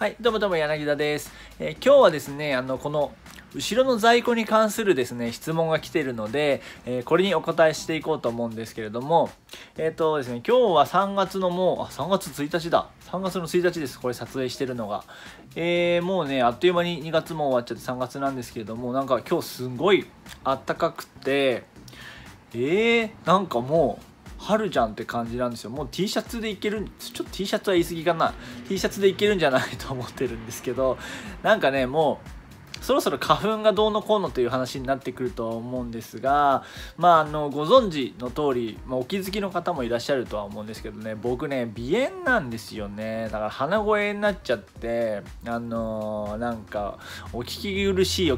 はい、どうもどうも柳田です。今日はですね、この後ろの在庫に関するですね、質問が来ているので、これにお答えしていこうと思うんですけれども、ですね、今日は3月の3月1日だ。3月の1日です。これ撮影してるのが。もうね、あっという間に2月も終わっちゃって3月なんですけれども、なんか今日すごいあったかくて、なんかもう、春じゃんって感じなんですよ。もう T シャツでいける、ちょっと T シャツは言い過ぎかな。T シャツでいけるんじゃないと思ってるんですけど、なんかね、もう、そろそろ花粉がどうのこうのという話になってくると思うんですが、ご存知の通り、お気づきの方もいらっしゃるとは思うんですけどね、僕ね、鼻炎なんですよね。だから鼻声になっちゃって、なんか、お聞き苦し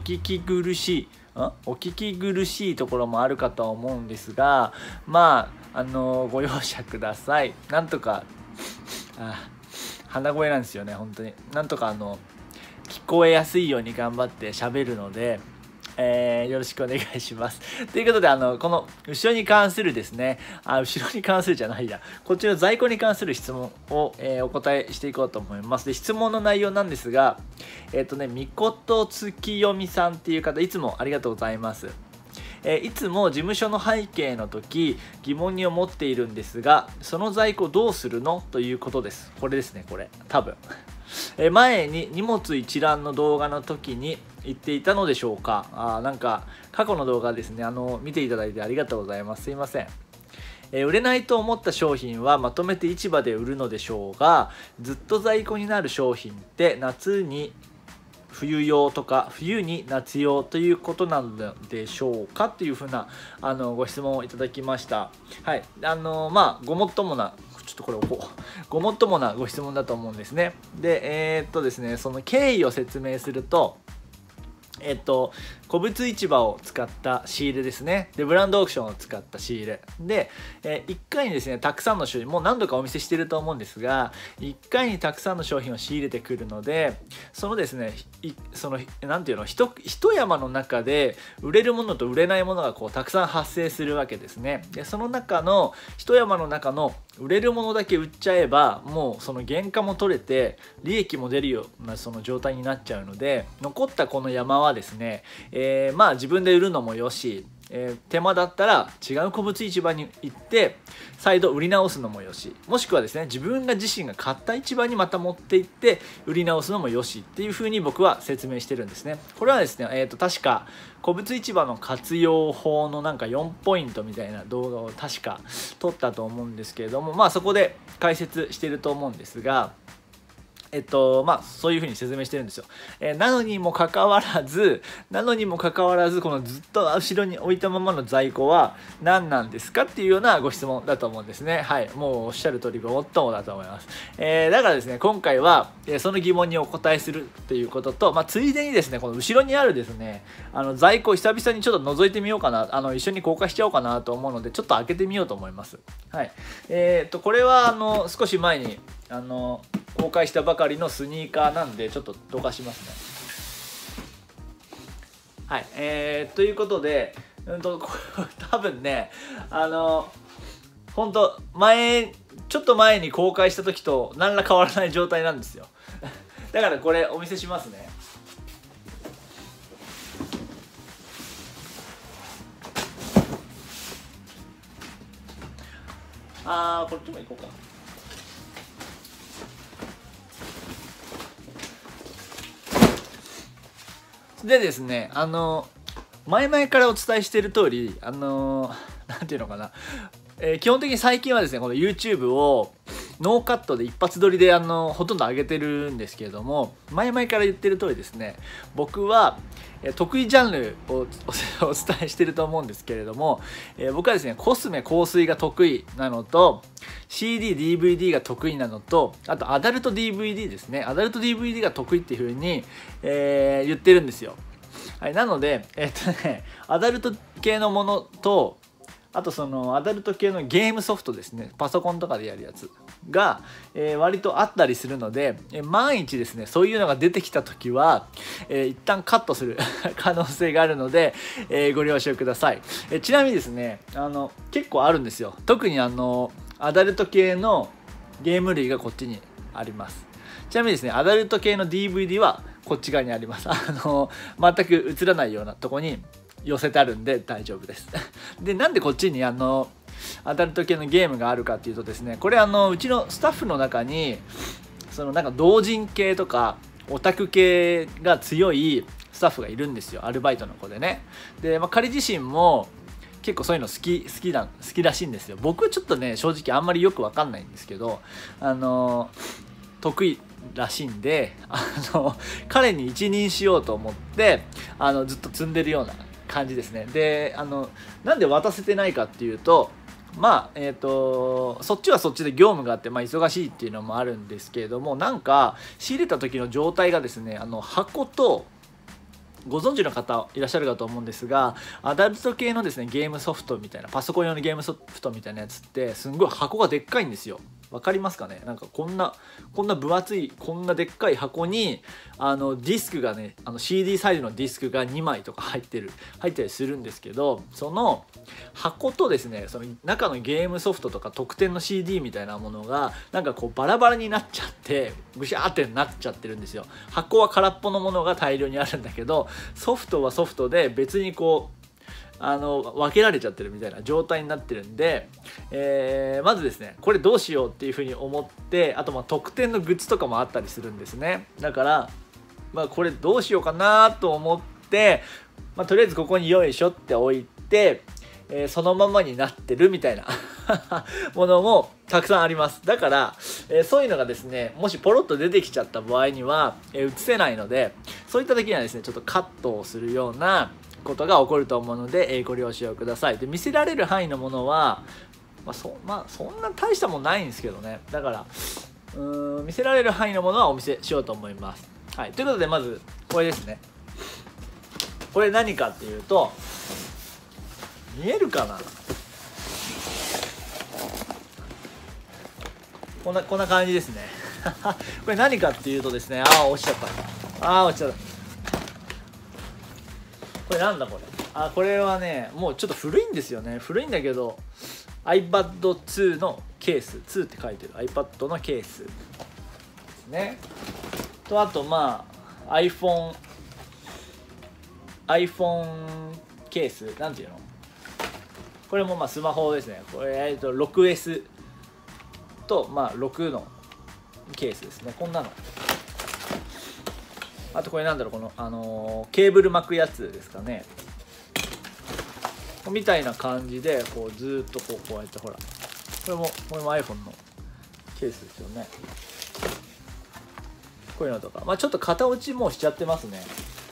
いところもあるかとは思うんですが、ご容赦ください。なんとか、鼻声なんですよね、本当に。なんとか聞こえやすいように頑張って喋るので、よろしくお願いします。ということで、この後ろに関するですね、後ろに関するじゃないや、こっちの在庫に関する質問を、お答えしていこうと思います。で、質問の内容なんですが、みこと月読みさんっていう方、いつもありがとうございます。いつも事務所の背景の時疑問に思っているんですが、その在庫どうするのということです。これですね、これ多分前に荷物一覧の動画の時に言っていたのでしょうか。なんか過去の動画ですね、見ていただいてありがとうございます。すいません。売れないと思った商品はまとめて市場で売るのでしょうが、ずっと在庫になる商品って夏に冬用とか冬に夏用ということなのでしょうかというふうなご質問をいただきました。はい、ごもっともなごもっともなご質問だと思うんですね。でですね、その経緯を説明すると、古物市場を使った仕入れですね。で、ブランドオークションを使った仕入れ。で、1回にですね、たくさんの商品、もう何度かお見せしていると思うんですが、1回にたくさんの商品を仕入れてくるので、そのですね、なんていうの、一山の中で売れるものと売れないものがこうたくさん発生するわけですね。で、その中の一山の中の売れるものだけ売っちゃえば、もうその原価も取れて利益も出るようなその状態になっちゃうので、残ったこの山はですね、自分で売るのもよし、手間だったら違う古物市場に行って再度売り直すのもよし、もしくはですね、自分が自身が買った市場にまた持って行って売り直すのもよしっていう風に僕は説明してるんですね。これはですね、確か古物市場の活用法のなんか4ポイントみたいな動画を確か撮ったと思うんですけれども、そこで解説してると思うんですが、そういうふうに説明してるんですよ。なのにもかかわらず、このずっと後ろに置いたままの在庫は何なんですかっていうようなご質問だと思うんですね。はい。もうおっしゃる通りごもっともだと思います。だからですね、今回は、その疑問にお答えするということと、ついでにですね、この後ろにあるですね、在庫久々にちょっと覗いてみようかな、一緒に公開しちゃおうかなと思うので、ちょっと開けてみようと思います。はい。これは、少し前に、公開したばかりのスニーカーなんで、ちょっとどかしますね。はい、ということで、多分ね、本当ちょっと前に公開した時と何ら変わらない状態なんですよ。だからこれお見せしますね。こっちも行こうか。でですね、前々からお伝えしている通り、なんていうのかな、基本的に最近はですね、この YouTube をノーカットで一発撮りでほとんど上げてるんですけれども、前々から言ってる通りですね、僕は得意ジャンルをお伝えしてると思うんですけれども、僕はですね、コスメ香水が得意なのと CD、DVD が得意なのと、あとアダルト DVD ですね、アダルト DVD が得意っていう風に、言ってるんですよ。はい、なのでアダルト系のものと、あとそのアダルト系のゲームソフトですね、パソコンとかでやるやつが、割とあったりするので、万一ですね、そういうのが出てきた時は、一旦カットする可能性があるので、ご了承ください。ちなみにですね、結構あるんですよ。特にアダルト系のゲーム類がこっちにあります。 ちなみにですね、アダルト系の DVD はこっち側にあります。全く映らないようなとこに寄せてあるんで大丈夫です。で、なんでこっちにアダルト系のゲームがあるかっていうとですね、これうちのスタッフの中になんか同人系とかオタク系が強いスタッフがいるんですよ、アルバイトの子でね。で、彼自身も結構そういうの好きらしいんですよ。僕ちょっとね、正直あんまりよく分かんないんですけど、得意らしいんで、彼に一任しようと思ってずっと積んでるような感じですね。で、なんで渡せてないかっていうと、そっちはそっちで業務があって、忙しいっていうのもあるんですけれども、なんか仕入れた時の状態がですね、箱と、ご存知の方いらっしゃるかと思うんですが、アダルト系のですね、ゲームソフトみたいな、パソコン用のゲームソフトみたいなやつってすんごい箱がでっかいんですよ。わかりますかね。なんかこんな分厚い、こんなでっかい箱にディスクがね、CD サイズのディスクが2枚とか入ったりするんですけど、その箱とですね、その中のゲームソフトとか特典の CD みたいなものがなんかこうバラバラになっちゃってぐしゃーってなっちゃってるんですよ。箱は空っぽのものが大量にあるんだけど、ソフトはソフトで別にこう分けられちゃってるみたいな状態になってるんで、まずですね、これどうしようっていうふうに思って、あと特典のグッズとかもあったりするんですね。だからこれどうしようかなと思って、とりあえずここによいしょって置いて、そのままになってるみたいなものもたくさんあります。だから、そういうのがですね、もしポロッと出てきちゃった場合には、映せないので、そういった時にはですね、ちょっとカットをするようなことが起こると思うので、ご了承ください。で、見せられる範囲のものは、そんな大したもんないんですけどね。だから見せられる範囲のものはお見せしようと思います。はい、ということで、まずこれですね。これ何かっていうと、見えるかな。こんな感じですね。これ何かっていうとですね、落ちちゃった。落ちちゃった。これなんだこれ。これはね、もうちょっと古いんですよね。古いんだけど iPad2 のケース、2って書いてる iPad のケースですね。と、あとiPhone ケース、なんていうの、これもスマホですね。これ6S と6のケースですね。こんなの。あとこれなんだろう、このケーブル巻くやつですかね。みたいな感じでこうずーっとこうやってほら、これも iPhone のケースですよね。こういうのとか、ちょっと型落ちもしちゃってますね。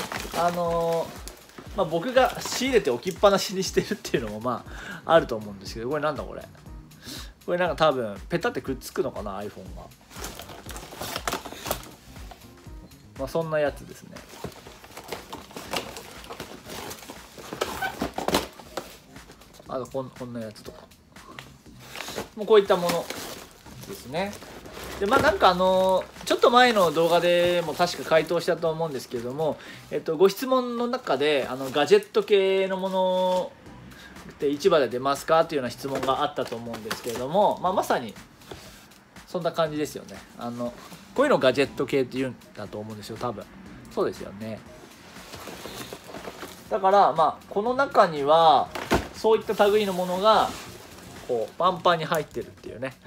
僕が仕入れて置きっぱなしにしてるっていうのもあると思うんですけど、これなんだこれ。これなんか多分ペタってくっつくのかな、 iPhone が。そんなやつですね。あとこんなやつとかもうこういったものですね。でなんかちょっと前の動画でも確か回答したと思うんですけれども、ご質問の中でガジェット系のものって市場で出ますかっていうような質問があったと思うんですけれども、まさにそんな感じですよね。こういうのをガジェット系って言うんだと思うんですよ、多分。そうですよね。だからこの中にはそういった類のものがこうパンパンに入ってるっていうね。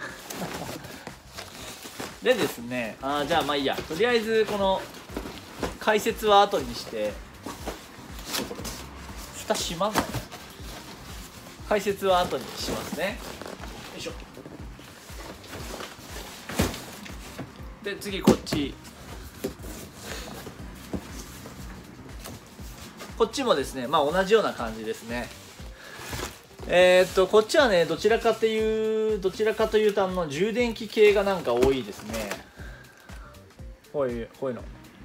でですね、じゃあいいや、とりあえずこの解説は後にして、蓋閉まんない。解説は後にしますね。よいしょ。で次こっちもですね、同じような感じですね。こっちはね、どちらかというと充電器系がなんか多いですね。こういうの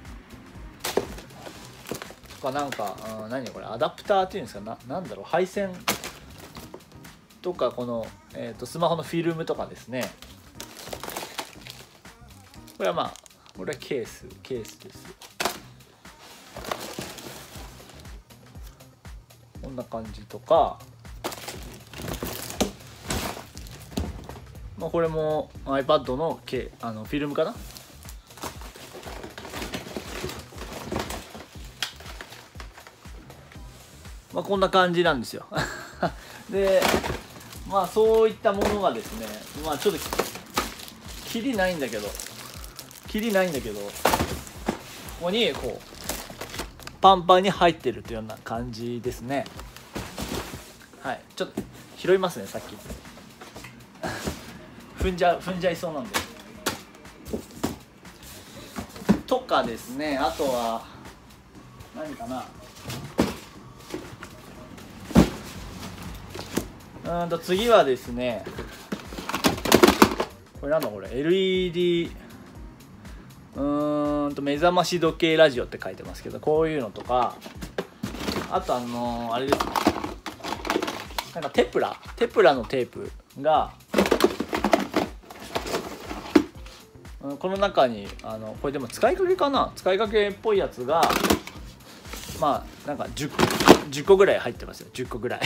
とか、なんか何これ、アダプターっていうんですか、なんだろう、配線とか、この、スマホのフィルムとかですね。これはこれはケースです。こんな感じとか、これも iPad のフィルムかな。 まあ、こんな感じなんですよでまあそういったものがですね、まあちょっとキリないんだけどここにこうパンパンに入ってるというような感じですね。はい、ちょっと拾いますね、さっき踏んじゃいそうなんで。とかですね、あとは何かな、次はですね、これなんだこれ LED 目覚まし時計ラジオって書いてますけど、こういうのとか、あとあれですね、なんかテプラのテープが、この中にこれでも使いかけかな、使いかけっぽいやつがまあなんか10個ぐらい入ってますよ。10個ぐらい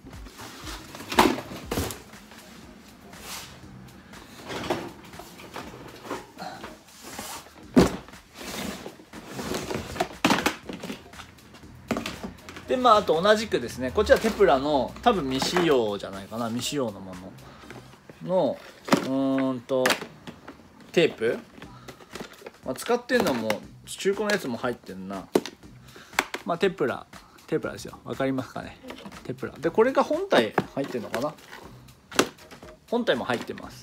でまああと同じくですね、こっちはテプラの多分未使用じゃないかな、未使用のもののテープ、まあ、使ってんのも中古のやつも入ってんな。まあテプラですよ、わかりますかね。テプラで、これが本体入ってんのかな、本体も入ってます。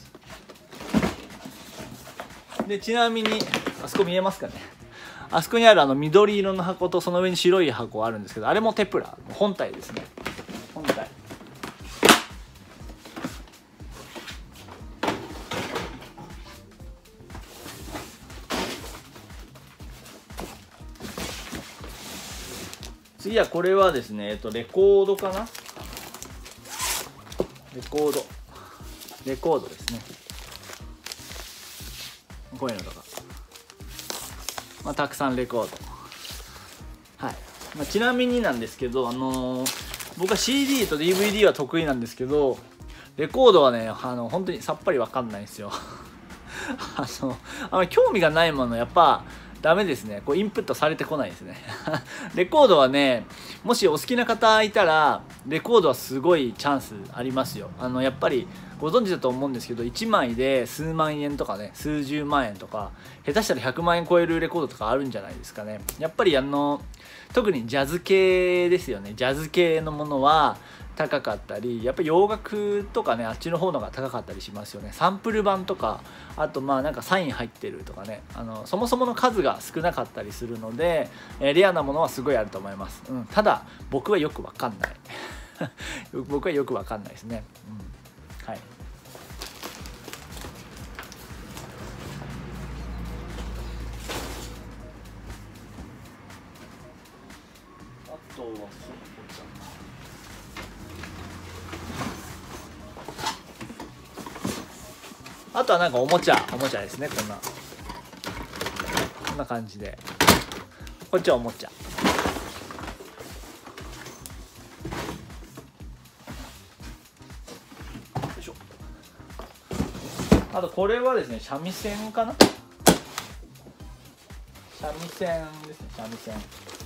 でちなみにあそこ見えますかね、あそこにある緑色の箱とその上に白い箱あるんですけど、あれもテプラ本体ですね。本体次はこれはですね、レコードかな、レコードですね。こういうのとか、まあ、たくさんレコード、はい。まあ、ちなみになんですけど、僕は CD と DVD は得意なんですけど、レコードはね本当にさっぱり分かんないんですよあまり興味がないものやっぱダメですね。こうインプットされてこないですねレコードはね、もしお好きな方いたらレコードはすごいチャンスありますよ。やっぱりご存知だと思うんですけど、1枚で数万円とかね、数十万円とか、下手したら100万円超えるレコードとかあるんじゃないですかね。やっぱり特にジャズ系ですよね。ジャズ系のものは高かったり、やっぱり洋楽とかね、あっちの方のが高かったりしますよね。サンプル版とか、あとまあなんかサイン入ってるとかね、そもそもの数が少なかったりするので、レアなものはすごいあると思います。ただ僕はよくわかんない僕はよくわかんないですね。はい。あとはあとはなんかおもちゃですね。こんな感じで、こっちはおもちゃ。よいしょ。あとこれはですね、三味線かな、三味線ですね。三味線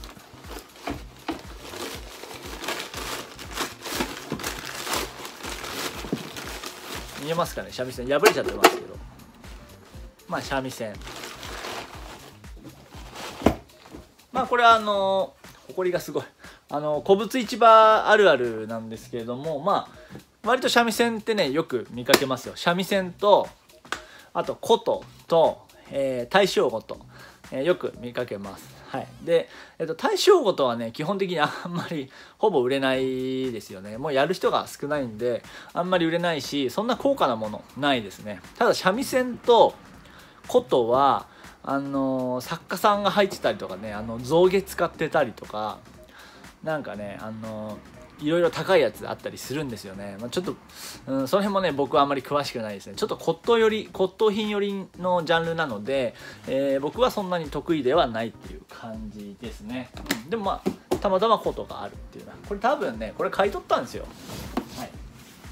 見えますかね。三味線破れちゃってますけど、まあ三味線、まあこれは埃がすごい古物市場あるあるなんですけれども、まあ割と三味線ってねよく見かけますよ。三味線とあと琴と、大正琴、よく見かけます。はい。で、大正琴はね基本的にあんまりほぼ売れないですよね。もうやる人が少ないんであんまり売れないし、そんな高価なものないですね。ただ三味線と琴は作家さんが入ってたりとかね、象牙使ってたりとか、なんかねいろいろ高いやつあったりするんですよね。まあ、ちょっと、その辺もね僕はあんまり詳しくないですね。ちょっと骨董品寄りのジャンルなので、僕はそんなに得意ではないっていう感じですね。でもまあたまたま琴があるっていうのは、これ多分ねこれ買い取ったんですよ。はい。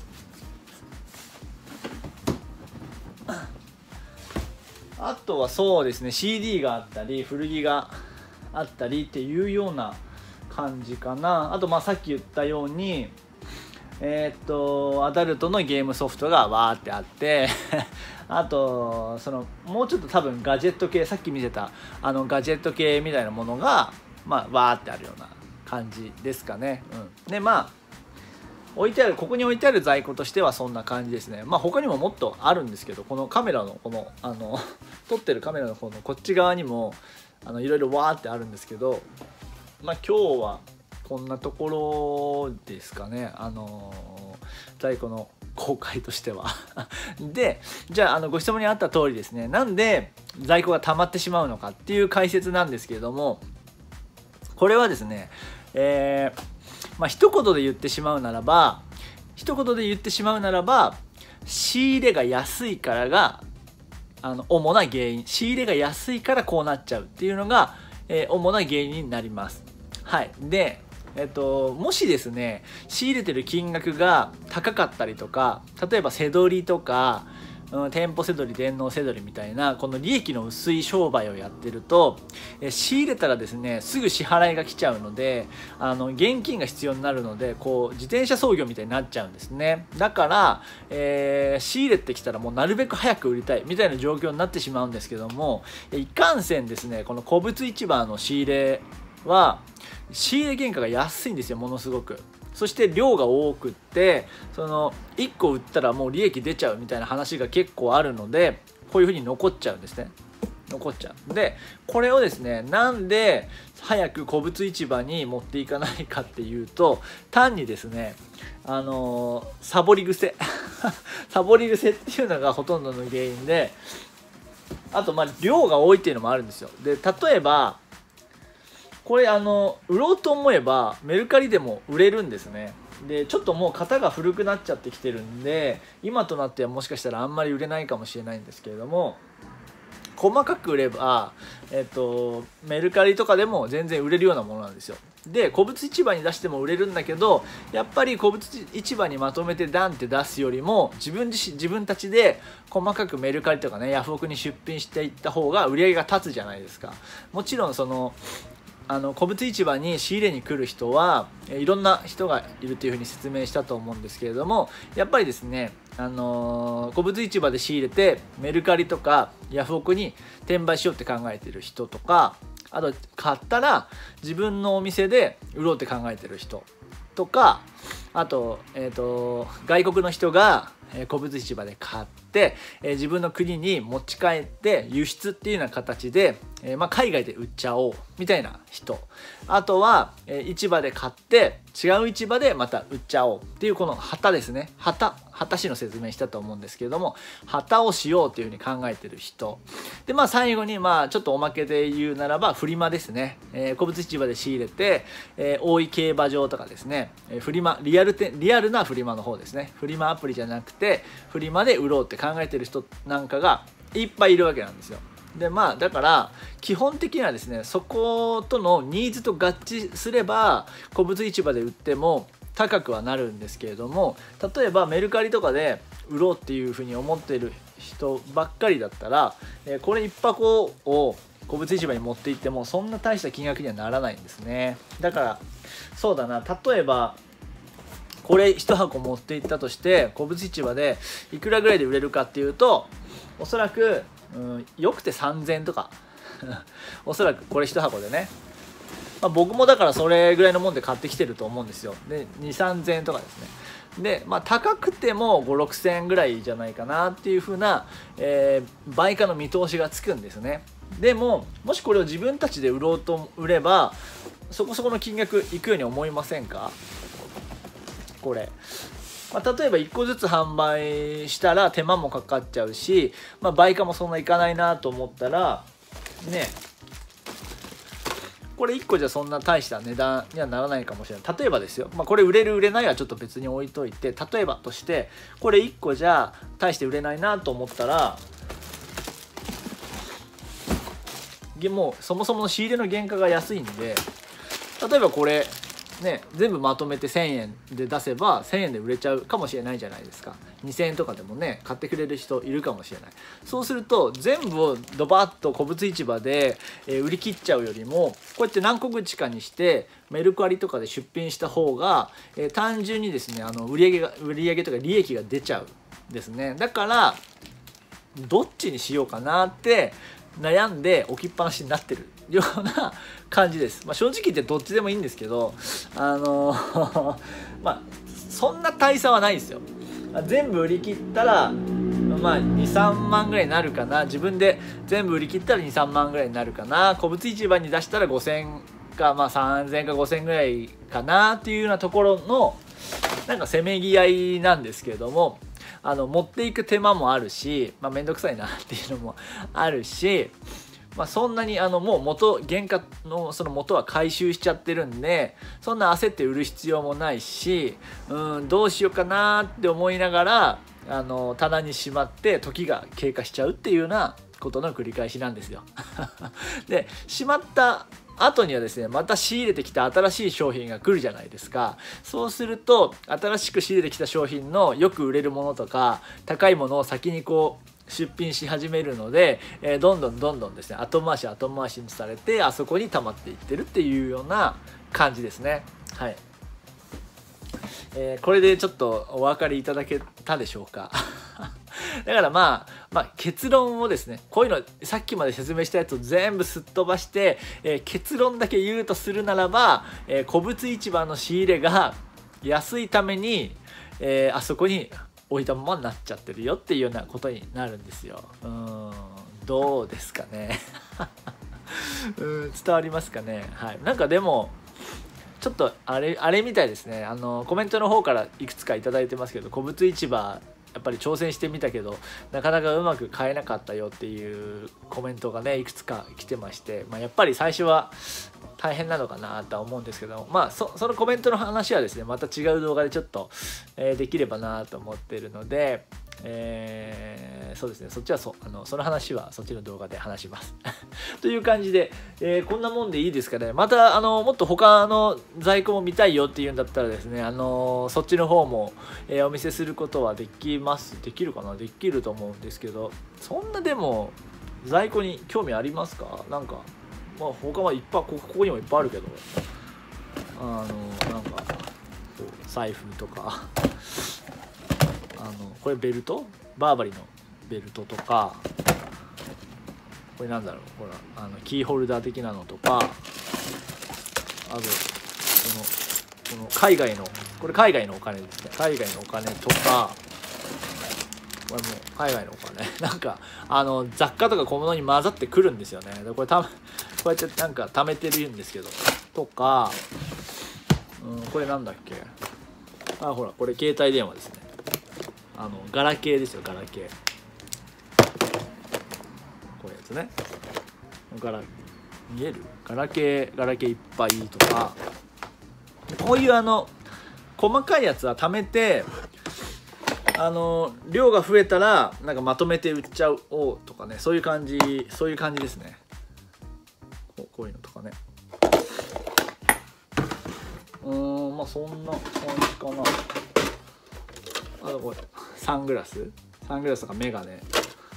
あとはそうですね、 CD があったり古着があったりっていうような感じかな。あとまあさっき言ったようにアダルトのゲームソフトがわーってあってあともうちょっと多分ガジェット系、さっき見せたガジェット系みたいなものがまあわーってあるような感じですかね。でまあここに置いてある在庫としてはそんな感じですね。まあ他にももっとあるんですけど、このカメラの撮ってるカメラの方のこっち側にもいろいろわーってあるんですけど、まあ今日はこんなところですかね、在庫の公開としてはで、じゃあご質問にあった通りですね、なんで在庫が溜まってしまうのかっていう解説なんですけれども、これはですね、まあ一言で言ってしまうならば仕入れが安いからが主な原因、仕入れが安いからこうなっちゃうっていうのが、主な原因になります。はい。でもしですね、仕入れてる金額が高かったりとか、例えば背取りとか、店舗背取り、電脳背取りみたいなこの利益の薄い商売をやってると、仕入れたらですねすぐ支払いが来ちゃうので現金が必要になるので、こう自転車操業みたいになっちゃうんですね。だから、仕入れてきたらもうなるべく早く売りたいみたいな状況になってしまうんですけども、いかんせんですね、この古物市場の仕入れは仕入れ原価が安いんですよ、ものすごく。そして量が多くって1個売ったらもう利益出ちゃうみたいな話が結構あるので、こういうふうに残っちゃうんですね。残っちゃう。でこれをですね、なんで早く古物市場に持っていかないかっていうと、単にですねサボり癖サボり癖っていうのがほとんどの原因で、あとまあ量が多いっていうのもあるんですよ。で例えばこれ売ろうと思えばメルカリでも売れるんですね。でちょっともう型が古くなっちゃってきてるんで、今となってはもしかしたらあんまり売れないかもしれないんですけれども、細かく売れば、メルカリとかでも全然売れるようなものなんですよ。で古物市場に出しても売れるんだけど、やっぱり古物市場にまとめてダンって出すよりも自分たちで細かくメルカリとかね、ヤフオクに出品していった方が売り上げが立つじゃないですか。もちろん古物市場に仕入れに来る人はいろんな人がいるというふうに説明したと思うんですけれども、やっぱりですね、古物市場で仕入れてメルカリとかヤフオクに転売しようって考えてる人とか、あと買ったら自分のお店で売ろうって考えてる人とか、あと、外国の人が古物市場で買って、自分の国に持ち帰って輸出っていうような形で、海外で売っちゃおうみたいな人、あとは、市場で買って違う市場でまた売っちゃおうっていうこの旗ですね。旗師の説明したと思うんですけれども、旗をしようというふうに考えてる人で、最後にちょっとおまけで言うならばフリマですね。古物市場で仕入れて、大井競馬場とかですね、フリマリアルなフリマの方ですね。フリマアプリじゃなくてフリマで売ろうって考えてる人なんかがいっぱいいるわけなんですよ。でだから基本的にはですね、そことのニーズと合致すれば古物市場で売っても高くはなるんですけれども、例えばメルカリとかで売ろうっていうふうに思っている人ばっかりだったら、これ1箱を古物市場に持って行ってもそんな大した金額にはならないんですね。だからそうだな、例えばこれ1箱持って行ったとして古物市場でいくらぐらいで売れるかっていうと、おそらくよくて3000円とかおそらくこれ1箱でね、僕もだからそれぐらいのもんで買ってきてると思うんですよ。で 2,3000 円とかですね。で高くても5,000-6,000円ぐらいじゃないかなっていう風な、売価の見通しがつくんですね。でももしこれを自分たちで売ればそこそこの金額いくように思いませんか？これ例えば1個ずつ販売したら手間もかかっちゃうし、売価もそんないかないなと思ったらね、これ1個じゃそんな大した値段にはならないかもしれない。例えばですよ、これ売れる売れないはちょっと別に置いといて、例えばとしてこれ1個じゃ大して売れないなと思ったら、もうそもそもの仕入れの原価が安いんで、例えばこれね、全部まとめて1000円で出せば1000円で売れちゃうかもしれないじゃないですか。2000円とかでもね買ってくれる人いるかもしれない。そうすると全部をドバッと古物市場で売り切っちゃうよりもこうやって何個口かにしてメルカリとかで出品した方が単純にですね売上とか利益が出ちゃうんですね。だからどっちにしようかなって悩んで置きっぱなしになってるような感じです。正直言ってどっちでもいいんですけどそんな大差はないですよ。全部売り切ったら2,3 万ぐらいになるかな。自分で全部売り切ったら 2,3 万ぐらいになるかな。古物市場に出したら5,000か3,000か5,000ぐらいかなっていうようなところのなんかせめぎ合いなんですけれども、持っていく手間もあるし、面倒くさいなっていうのもあるし、そんなにもう原価のその元は回収しちゃってるんで、そんな焦って売る必要もないし、どうしようかなって思いながら棚にしまって時が経過しちゃうっていうようなことの繰り返しなんですよ。でしまった後にはですねまた仕入れてきた新しい商品が来るじゃないですか。そうすると新しく仕入れてきた商品のよく売れるものとか高いものを先に出品し始めるので、どんどんですね後回しにされてあそこに溜まっていってるっていうような感じですね。はい、これでちょっとお分かりいただけたでしょうか。だから結論をですねこういうのさっきまで説明したやつを全部すっ飛ばして、結論だけ言うとするならば、古物市場の仕入れが安いために、あそこに置いたままになっちゃってるよっていうようなことになるんですよ。どうですかね。伝わりますかね。はい、なんかでもちょっとあれみたいですね。コメントの方からいくつかいただいてますけど、古物市場やっぱり挑戦してみたけどなかなかうまく買えなかったよっていうコメントがねいくつか来てまして、やっぱり最初は大変なのかなとは思うんですけど、そのコメントの話はですねまた違う動画でちょっと、できればなと思っているので、そうですねそっちはその話はそっちの動画で話します。という感じで、こんなもんでいいですかね。またもっと他の在庫も見たいよっていうんだったらですねそっちの方も、お見せすることはできるかな。できると思うんですけど、そんなでも在庫に興味ありますか？なんか他はいっぱいここにもいっぱいあるけどなんか財布とかこれベルトバーバリのベルトとかこれなんだろうほらキーホルダー的なのとかあとこの海外のお金ですね。海外のお金とかこれも海外のお金なんか雑貨とか小物に混ざってくるんですよね。でこうやってなんか貯めてるんですけどとか、これなんだっけほらこれ携帯電話ですね。ガラケーですよ。ガラケーこういうやつね。見えるガラケーいっぱいとかこういう細かいやつは貯めて量が増えたらなんかまとめて売っちゃおうとかね、そういう感じですね。こういうのとかね。そんな感じかな。あとこれサングラスとかメガネ。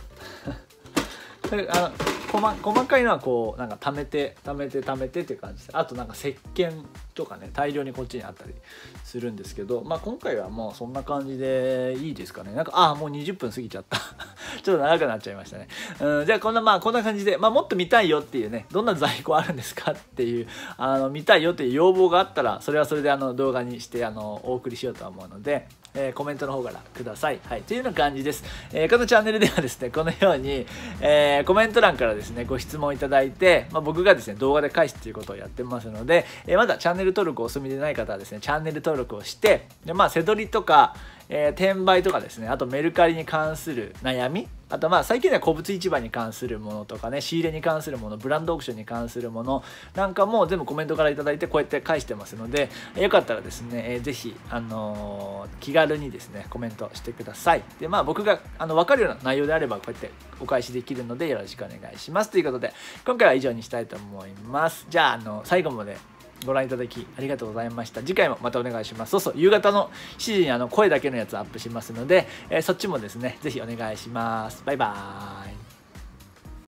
細かいのはなんか貯めてっていう感じで、あとなんか石鹸とかね大量にこっちにあったりするんですけど、今回はもうそんな感じでいいですかね。なんかもう20分過ぎちゃったちょっと長くなっちゃいましたね。じゃあこんな感じで、もっと見たいよっていうね、どんな在庫あるんですかっていう見たいよっていう要望があったらそれはそれで動画にしてお送りしようと思うので、コメントの方からください。はい、というような感じです。このチャンネルではですねこのように、コメント欄からですねご質問いただいて、僕がですね動画で返すということをやってますので、まだチャンネル登録お済みでない方はですねチャンネル登録をして、で背取りとか、転売とかですね、あとメルカリに関する悩み、あと最近では古物市場に関するものとかね、仕入れに関するもの、ブランドオークションに関するものなんかも全部コメントからいただいてこうやって返してますので、よかったらですね、ぜひ気軽にですねコメントしてください。で僕が分かるような内容であればこうやってお返しできるのでよろしくお願いしますということで、今回は以上にしたいと思います。じゃあ最後までご覧いただきありがとうございました。次回もまたお願いします。そうそう、夕方の7時に声だけのやつアップしますので、そっちもですね、ぜひお願いします。バイバーイ。